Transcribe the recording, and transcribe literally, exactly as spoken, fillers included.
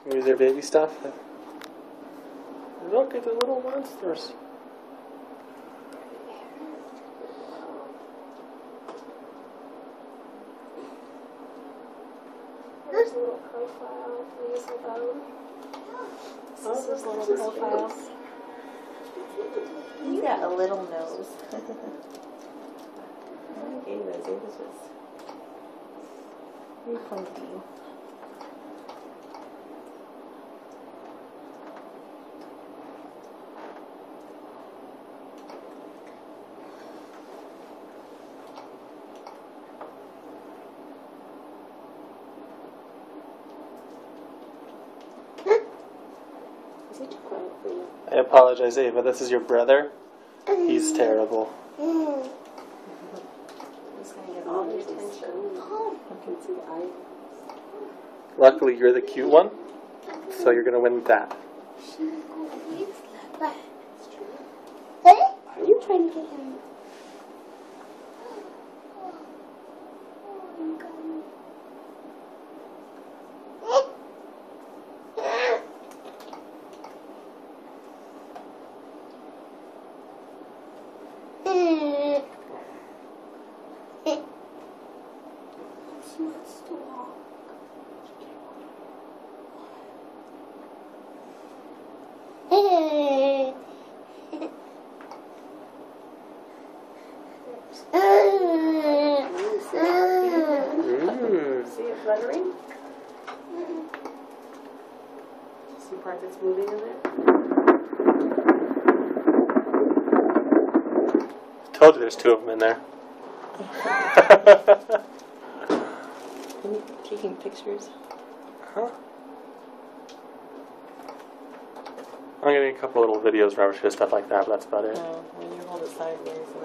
Maybe their baby stuff. Look at the little monsters. There's a little profile. There's a bone. Oh, there's little profiles. You got a little nose. I like Ava's. Ava's was very pointy. Is he too quiet for you? I apologize, Ava. This is your brother. He's terrible. He's gonna get all the attention. I can see the eye. Luckily, you're the cute one, so you're gonna win with that. Are you trying to get him? She wants to walk. Mm. See it fluttering? See part that's moving in there? Told you there's two of them in there. Are you taking pictures? Huh? I'm getting a couple little videos where I would show stuff like that, but that's about it. No, when you hold it sideways.